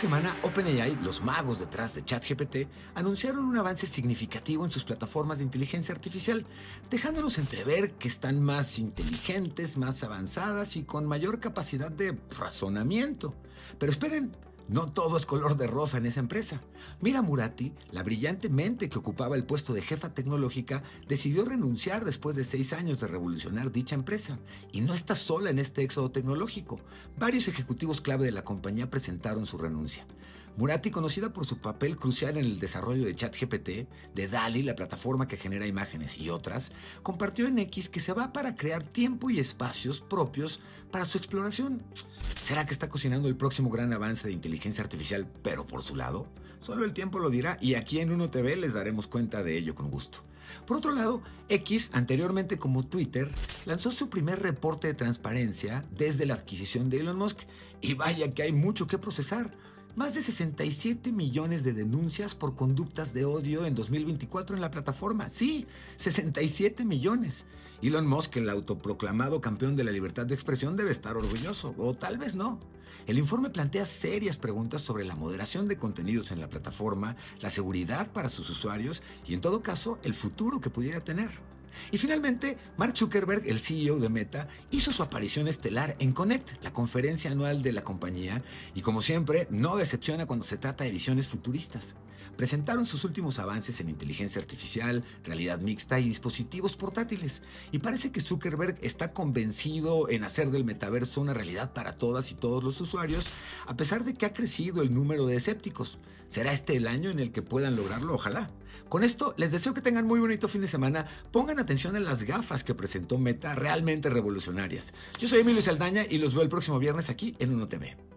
semana, OpenAI, los magos detrás de ChatGPT, anunciaron un avance significativo en sus plataformas de inteligencia artificial, dejándonos entrever que están más inteligentes, más avanzadas y con mayor capacidad de razonamiento. Pero esperen, no todo es color de rosa en esa empresa. Mira Murati, la brillante mente que ocupaba el puesto de jefa tecnológica, decidió renunciar después de 6 años de revolucionar dicha empresa. Y no está sola en este éxodo tecnológico. Varios ejecutivos clave de la compañía presentaron su renuncia. Murati, conocida por su papel crucial en el desarrollo de ChatGPT, de DALL-E, la plataforma que genera imágenes y otras, compartió en X que se va para crear tiempo y espacios propios para su exploración. ¿Será que está cocinando el próximo gran avance de inteligencia artificial, pero por su lado? Solo el tiempo lo dirá y aquí en Uno TV les daremos cuenta de ello con gusto. Por otro lado, X, anteriormente como Twitter, lanzó su primer reporte de transparencia desde la adquisición de Elon Musk y vaya que hay mucho que procesar. Más de 67 millones de denuncias por conductas de odio en 2024 en la plataforma. Sí, 67 millones. Elon Musk, el autoproclamado campeón de la libertad de expresión, debe estar orgulloso, o tal vez no. El informe plantea serias preguntas sobre la moderación de contenidos en la plataforma, la seguridad para sus usuarios y, en todo caso, el futuro que pudiera tener. Y finalmente, Mark Zuckerberg, el CEO de Meta, hizo su aparición estelar en Connect, la conferencia anual de la compañía, y como siempre, no decepciona cuando se trata de visiones futuristas. Presentaron sus últimos avances en inteligencia artificial, realidad mixta y dispositivos portátiles, y parece que Zuckerberg está convencido en hacer del metaverso una realidad para todas y todos los usuarios, a pesar de que ha crecido el número de escépticos. ¿Será este el año en el que puedan lograrlo? Ojalá. Con esto, les deseo que tengan muy bonito fin de semana. Pongan atención a las gafas que presentó Meta, realmente revolucionarias. Yo soy Emilio Saldaña y los veo el próximo viernes aquí en Uno TV.